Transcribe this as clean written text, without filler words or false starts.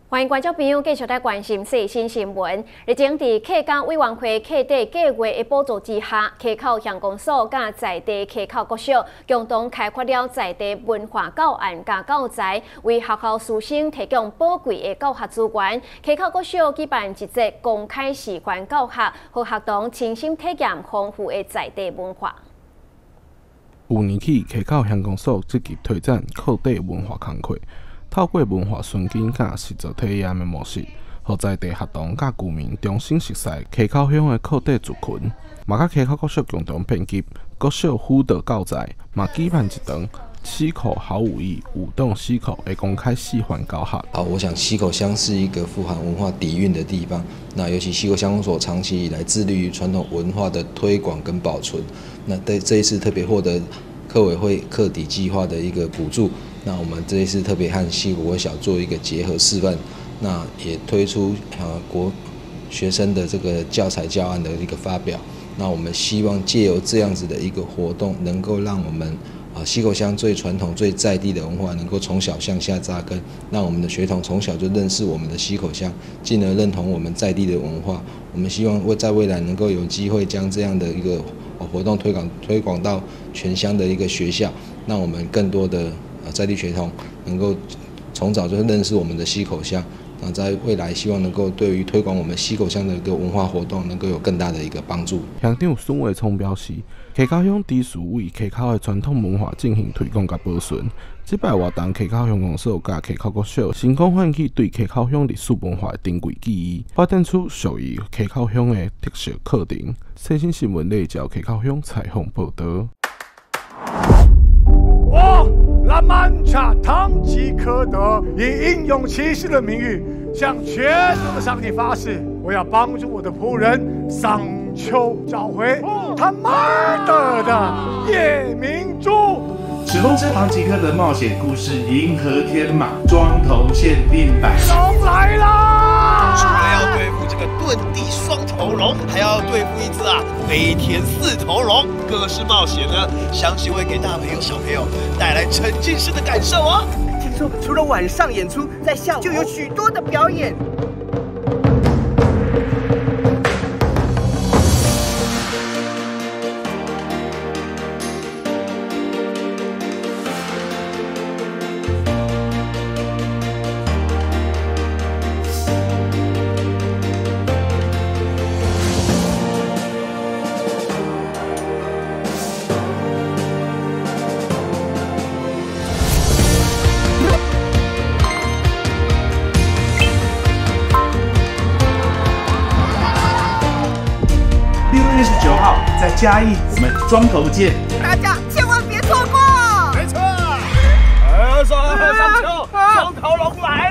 欢迎观众朋友继续来关心最新新闻。日前伫客家委员会客地计划的补助之下，溪口乡公所甲在地溪口国小共同开发了在地文化教案甲教材，为学校师生提供宝贵的教学资源。溪口国小举办一节公开示范教学，和学童亲身体验丰富的在地文化。 有年起，溪口乡公所积极推展课地文化工课。透过文化巡检甲实作体验的模式，让在地学童甲居民重新熟悉溪口乡的课地族群。嘛，甲溪口国小共同编辑国小辅导教材，嘛举办一场溪口好武艺舞动溪口的公开示范教学。 我想溪口乡是一个富含文化底蕴的地方。那尤其溪口乡公所长期以来致力于传统文化的推广跟保存。那这一次特别获得客委会课抵计划的一个补助。那我们这一次特别和溪口国小做一个结合示范，那也推出国学生的这个教材教案的一个发表。那我们希望借由这样子的一个活动，能够让我们溪口乡最传统、最在地的文化，能够从小向下扎根，让我们的学童从小就认识我们的溪口乡，进而认同我们在地的文化。我们希望在未来能够有机会将这样的一个活动推广到全乡的一个学校，让我们更多的在地学童能够从早就认识我们的溪口乡，那在未来希望能够对于推广我们溪口乡的一个文化活动，能够有更大的一个帮助。 乡长孙伟聪表示，溪口乡持续为溪口的传统文化进行推广甲保存。这摆活动，溪口乡公所甲溪口国小成功唤起对溪口乡历史文化的珍贵记忆，发展出属于溪口乡的特色课程。最新新闻内照溪口乡采访报道。 那曼茶堂吉诃德以英勇骑士的名誉，向全能的上帝发誓，我要帮助我的仆人桑丘找回他妈的夜明珠。 史风车堂吉诃德冒险故事《银河天马》庄头限定版， 龙来啦！ 除了要对付这个遁地双头龙，还要对付一只飞天四头龙，各式冒险呢，相信会给大朋友小朋友带来沉浸式的感受哦。 听说除了晚上演出，在下午就有许多的表演。 6月19号在嘉义，我们庄头见！ 大家千万别错过！ 没错，上丘，双头龙来